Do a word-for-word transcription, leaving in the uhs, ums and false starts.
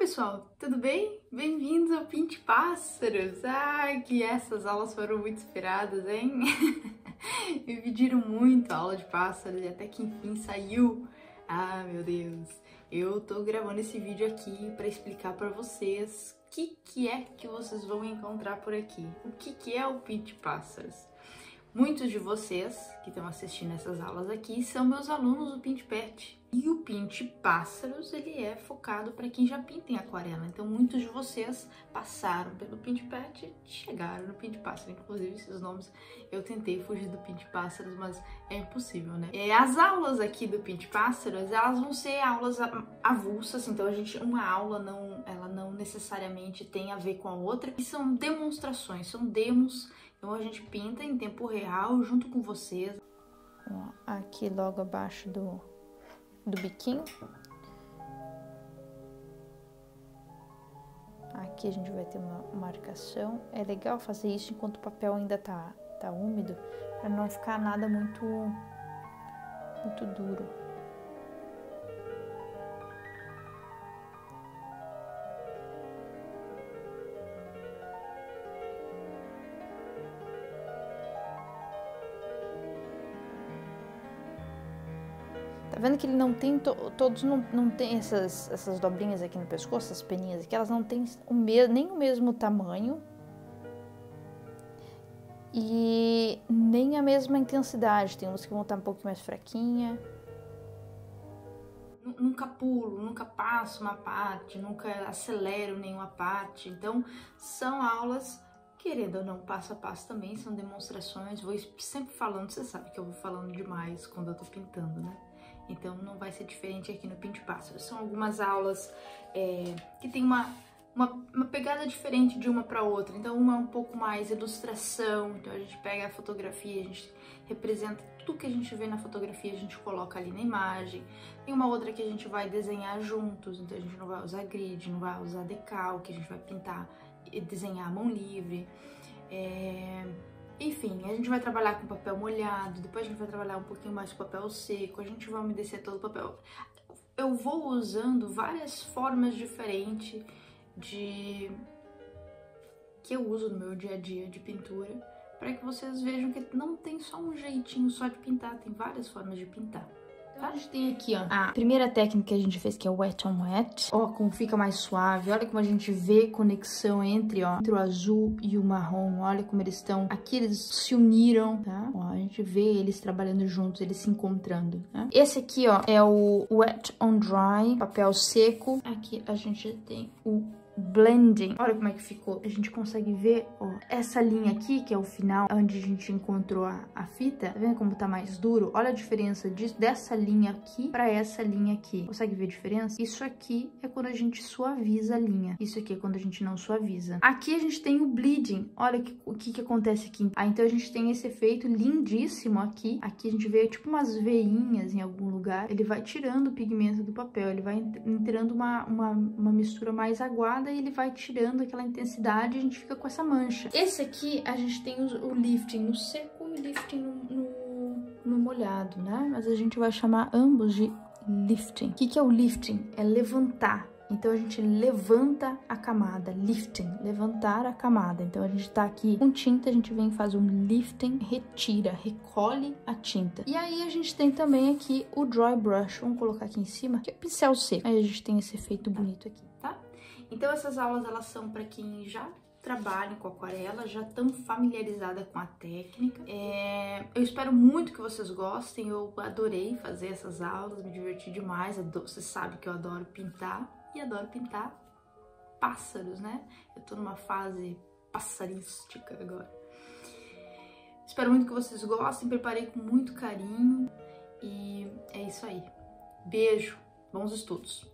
pessoal, tudo bem? Bem-vindos ao Pinte Pássaros! Ai, que essas aulas foram muito esperadas, hein? Me pediram muito a aula de pássaros e até que enfim saiu. Ah, meu Deus! Eu tô gravando esse vídeo aqui para explicar para vocês o que, que é que vocês vão encontrar por aqui. O que, que é o Pinte Pássaros? Muitos de vocês que estão assistindo essas aulas aqui são meus alunos do Pinte Pet. E o Pinte Pássaros, ele é focado para quem já pinta em aquarela. Então, muitos de vocês passaram pelo Pinte Pet e chegaram no Pinte Pássaros. Inclusive, esses nomes, eu tentei fugir do Pinte Pássaros, mas é impossível, né? É, as aulas aqui do Pinte Pássaros, elas vão ser aulas avulsas. Então, a gente, uma aula, não, ela não necessariamente tem a ver com a outra. E são demonstrações, são demos. Então, a gente pinta em tempo real, junto com vocês. Aqui, logo abaixo do... do biquinho. Aqui a gente vai ter uma marcação. É legal fazer isso enquanto o papel ainda tá, tá úmido, para não ficar nada muito, muito duro. Tá vendo que ele não tem, to, todos não, não tem essas, essas dobrinhas aqui no pescoço, essas peninhas aqui, elas não têm o me, nem o mesmo tamanho e nem a mesma intensidade. Tem umas que vão estar um pouco mais fraquinha. Nunca pulo, nunca passo uma parte, nunca acelero nenhuma parte. Então, são aulas, querendo ou não, passo a passo também, são demonstrações. Vou sempre falando, você sabe que eu vou falando demais quando eu tô pintando, né? Então não vai ser diferente aqui no Pinte Pássaros. São algumas aulas é, que tem uma, uma, uma pegada diferente de uma para outra. Então uma é um pouco mais ilustração, então a gente pega a fotografia, a gente representa tudo que a gente vê na fotografia, a gente coloca ali na imagem. Tem uma outra que a gente vai desenhar juntos, então a gente não vai usar grid, não vai usar decalque, a gente vai pintar e desenhar à mão livre. É... Enfim, a gente vai trabalhar com papel molhado, depois a gente vai trabalhar um pouquinho mais com papel seco, a gente vai umedecer todo o papel. Eu vou usando várias formas diferentes de que eu uso no meu dia a dia de pintura, para que vocês vejam que não tem só um jeitinho só de pintar, tem várias formas de pintar. Então, a gente tem aqui, ó, a primeira técnica que a gente fez, que é o wet on wet. Ó, como fica mais suave. Olha como a gente vê conexão entre, ó, entre o azul e o marrom. Olha como eles estão... Aqui eles se uniram, tá? Ó, a gente vê eles trabalhando juntos, eles se encontrando, tá? Esse aqui, ó, é o wet on dry, papel seco. Aqui a gente tem o blending. Olha como é que ficou. A gente consegue ver, ó, essa linha aqui, que é o final, onde a gente encontrou a, a fita. Tá vendo como tá mais duro? Olha a diferença disso, dessa linha aqui pra essa linha aqui. Consegue ver a diferença? Isso aqui é quando a gente suaviza a linha. Isso aqui é quando a gente não suaviza. Aqui a gente tem o bleeding. Olha que, o que que acontece aqui. Ah, então a gente tem esse efeito lindíssimo aqui. Aqui a gente vê tipo umas veinhas em algum lugar. Ele vai tirando o pigmento do papel. Ele vai entrando uma, uma, uma mistura mais aguada e ele vai tirando aquela intensidade e a gente fica com essa mancha. Esse aqui a gente tem o, o lifting no seco e o lifting no, no, no molhado, né? Mas a gente vai chamar ambos de lifting. O que que é o lifting? É levantar. Então a gente levanta a camada, lifting, levantar a camada. Então a gente tá aqui com tinta, a gente vem e faz um lifting, retira, recolhe a tinta. E aí a gente tem também aqui o dry brush, vamos colocar aqui em cima, que é o pincel seco. Aí a gente tem esse efeito bonito aqui, tá? Então essas aulas, elas são para quem já trabalha com aquarela, já estão familiarizada com a técnica. É, eu espero muito que vocês gostem, eu adorei fazer essas aulas, me diverti demais, adoro, você sabe que eu adoro pintar e adoro pintar pássaros, né? Eu tô numa fase passarística agora. Espero muito que vocês gostem, preparei com muito carinho e é isso aí. Beijo, bons estudos!